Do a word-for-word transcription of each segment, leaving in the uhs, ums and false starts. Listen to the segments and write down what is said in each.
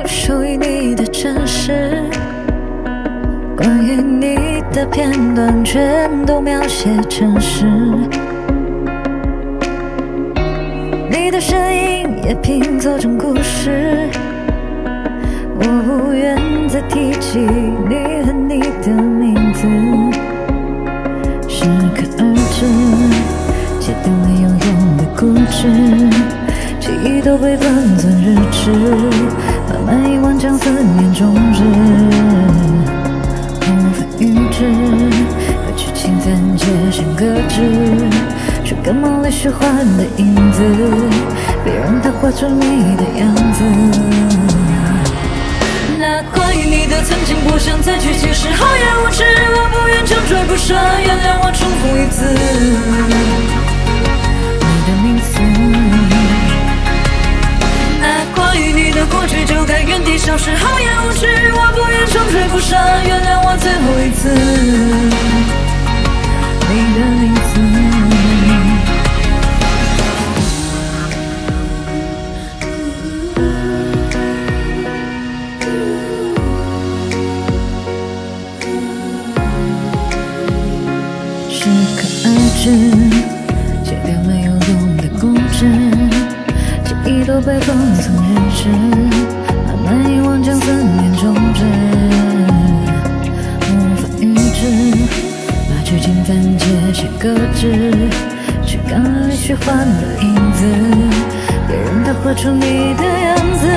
属于你的城市，关于你的片段全都描写成诗。你的身影也拼凑成故事，我无缘再提起你和你的名字。适可而止，戒掉没有用的固执，记忆都被封存日志，慢慢遗忘将思念终止。无法预知，过去情分界限搁置，是个梦里虚幻的影子，别让它画出你的样子。那关于你的曾经不想再去解释，好言无知，我不愿长追不舍，原谅我重复一次你的名字。那关于你的过去就该原地消失，好言无知，我不愿长追不舍，原谅我最后一次你的名字。适可而止，戒掉没有用的固执，记忆都被封存日志，慢慢遗忘将思念终止。无法预知，把剧情分界线搁置，去赶了虚幻的影子，别让它画出你的样子。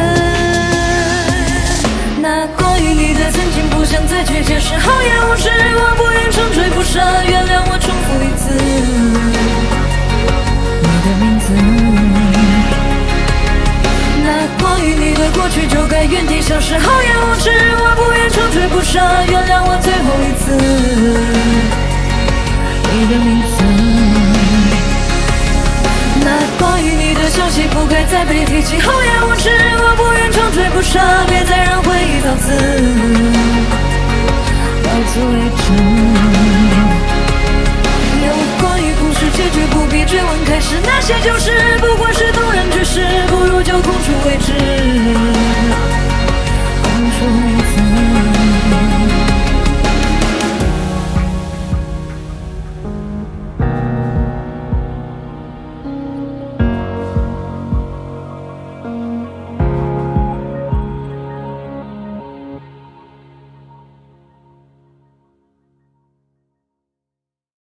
那关于你的曾经不想再去解释，好言无知，我不愿长追不舍，原谅我重复一次你的名字。那关于你的过去就该原地消失，好言无知，我不愿长追不舍，原谅我最后一次你的名字。那关于你的消息不该再被提起，好言无知，我不愿长追不舍，别